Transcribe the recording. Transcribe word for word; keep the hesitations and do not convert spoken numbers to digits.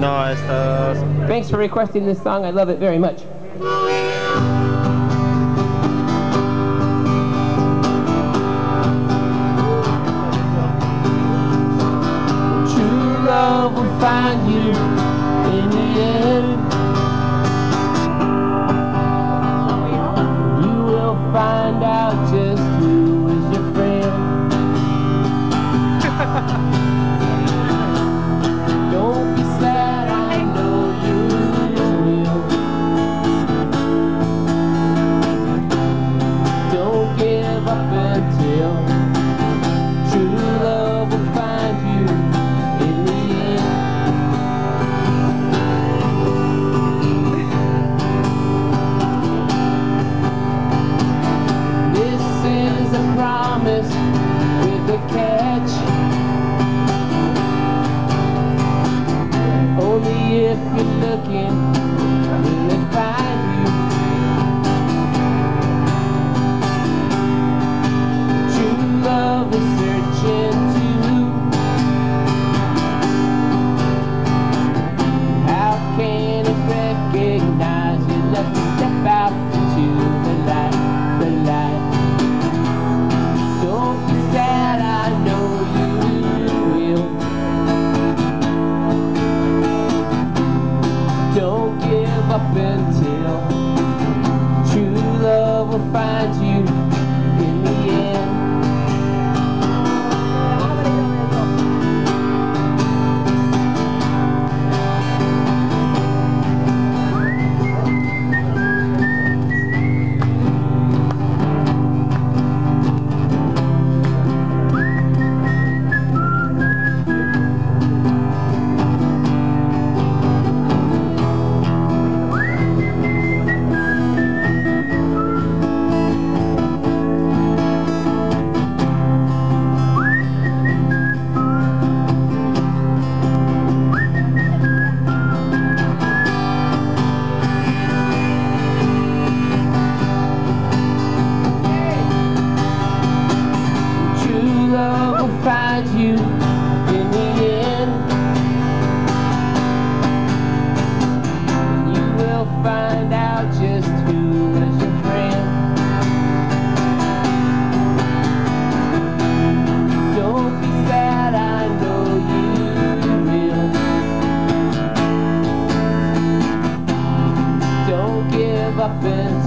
No, estas... Thanks for requesting this song. I love it very much. True love will find you in the end. You will find out just who is your friend. Don't be sad, I know you will. Don't give up until true love will find you in the end. This is a promise with a catch. Only if you're looking will it find you. True love is searching too. How can it recognize you? Let me step out into the light, the light. Don't be sad, I know you will. Don't give up until true love will find you in the end. Find you in the end. You will find out just who is your friend. Don't be sad, I know you will. Don't give up until